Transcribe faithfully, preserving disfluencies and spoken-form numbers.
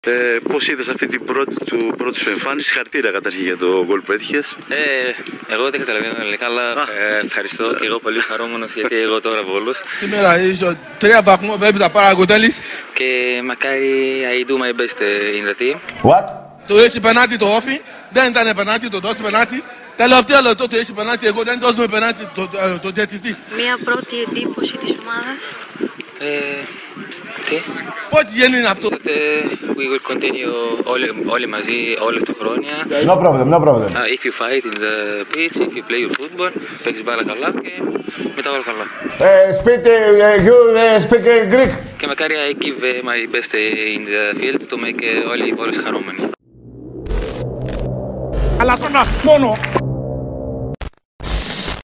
Ε, πώς είδες αυτή την πρώτη του πρώτη σου εμφάνιση? Συγχαρητήρια καταρχήν για το γκολ που έτυχες. Ε, εγώ δεν καταλαβαίνω ελληνικά, αλλά ε, ευχαριστώ και εγώ πολύ χαρούμενος γιατί εγώ τώρα Βόλος. Σήμερα ίσω τρία βαθμό πρέπει να πάρει ο τέλης. Και μακάρι I do my best in the team. What? Το έχει πενάτη το όφι, δεν ήταν πενάτη, το δώσει πενάτη. Τελευταίο λεπτό το έχει πενάτη, εγώ δεν δώσουμε πενάτη το, το, το διαιτητής. Μία πρώτη εντύπωση της ομάδας. Ε, τι? Πότε γίνει αυτό? That, uh, we will continue όλοι, όλοι μαζί, όλες τα χρόνια. No problem, no problem. Uh, if you fight in the pitch, if you play your football, παίξεις μπάλα καλά και μετά όλα καλά. Uh, speak, uh, you uh, speak uh, Greek. Και μακάρι I give uh, my best in the field to make uh, όλοι οι πόλεις χαρούμενοι. Αλλά τώρα μόνο